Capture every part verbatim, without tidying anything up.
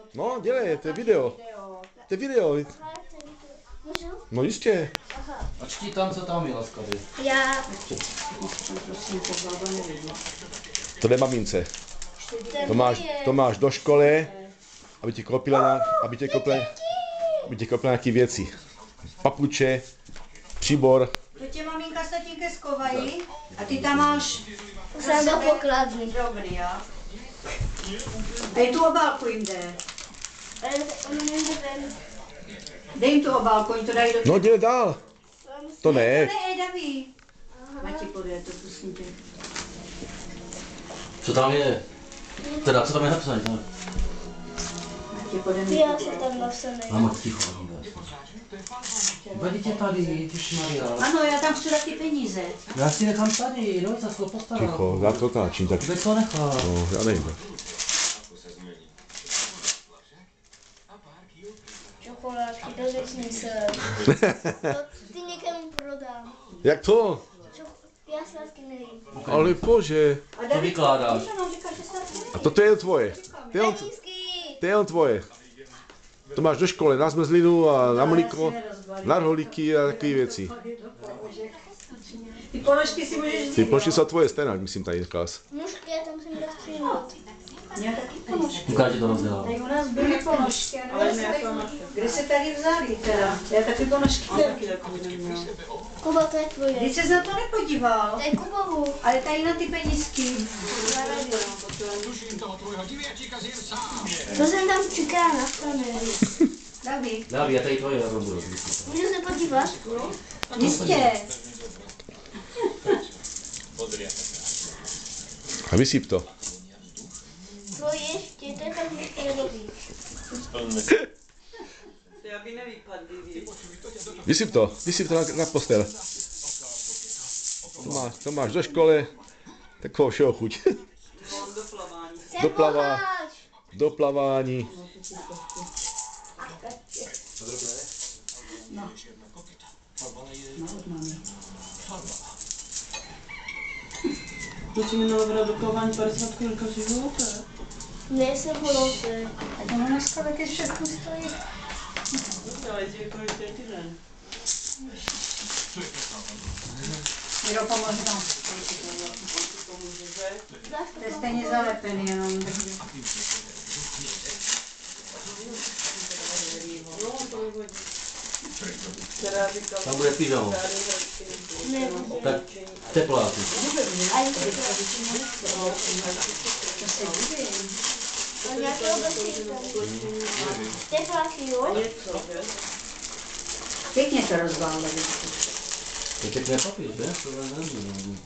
No, dělej, to je video. To je video. No jistě. A čti tam, co tam je laskavě. Já. To jde mamince. To máš, to máš do školy, aby ti koupila, aby tě koupila, aby tě koupila nějaký věci. Papuče, příbor. To tě maminka s tatínkem skovají a ty tam máš Jsem do pokladny. drobný, jo? A i tu obálku jim jde. Ale on nemůže ven. Dej jim tu obálku, oni to dají do... No dělej dál. To ne. Ne, Daví. Mati podje to, prosím tě. Co tam je? Teda, co tam je napsané? No? Mati podje Ty já jsem tam napsaný. Máma, ticho. Budete tady, ježišmarja. Ano, já tam chci dát ty peníze. Já si nechám tady, no, za to postarám. Ticho, já to otáčím, tak. Kde to nechá? No, já nevím. Čokoládky, to řekni se. To ty někomu prodám. Jak to? Čok- já sladky nevím. Ale bože. A To David, vykládáš. co nám říká, že sladké A toto je tvoje. To je on, Penízky. to je on tvoje. To máš do školy na zmrzlinu a na mlíko, na rohlíky a takové věci. Ty ponožky si můžeš vzít, Ty plošky jo? jsou tvoje stejnak, myslím tady klas. Nůžky, já tam musím rozstříhnout. Já taky ponožky. Ukáže to rozdělá. Tady u nás byly ponožky, ale ne ponožky. Kde se tady vzali teda? Já taky ponožky taky takový neměl. Kuba, to je tvoje. Když se na to nepodíval, To je Kubovu. ale tady na ty penízky. To jsem tam třikrát nastavený. David, Dáví, já tady tvoje, já to budu rozdělat. Můžu se podívat? jistě. A vysyp to. Tvoje ještě, to je tak některý. Aby nevypadly víc. Vysyp to, vysyp to na, na postel. To máš, to máš do školy, takovou všeho chuť. Mám do plavání. Do plava, do plavání. Musí mi navrát do plavání padesát korun každý života. Nejsem holose. A to dneska taky všechno stojí. Já jezdím konečně týden. Miro, pomož nám. To je stejně zalepený jenom. Která říkala, Tam bude pyžamo. Ne, Tak tepláky. ani to A nějakého bezpečíka. Tepláky, jo? Pěkně to rozbálili. To je pěkné papír, že? To je nevím.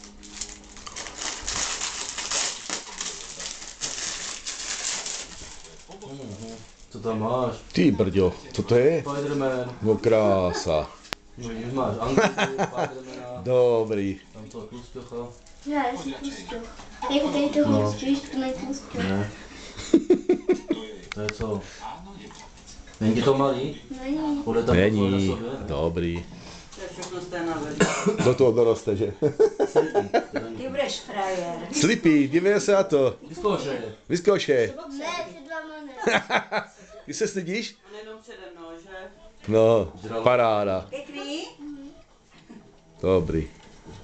Mhm. Co tam máš? Ty brďo, co to je? Spiderman. No krása. No, už máš Angliku, Spidermana. Dobrý. Tam toho tlustěcha. Ne, já jsem tlustěch. Jako tady to No. hustříš, to nejtlustěch. Ne. To je co? Není ti to malý? Není. Bude tam Není. na sobě? Dobrý. to je všechno stejná verze. Do toho doroste, že? Ty budeš frajer. Slipy, dívej se na to. Vyzkoušej. Vyzkoušej. Ne, před váma ne. Ty se stydíš? On jenom přede mnou, že? No, paráda. Pěkný? Dobrý.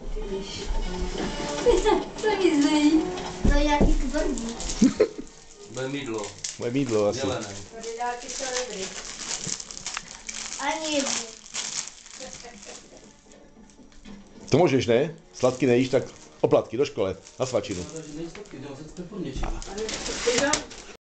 To nic není. To je nějaký tvrdý. Bude mydlo. Moje mídlo asi. Zelené. Tady dálky celebry. Ani jedno. To můžeš, ne? Sladký nejíš, tak oplatky do školy, na svačinu. Takže nejsladký, jdeme se to něčím. Ty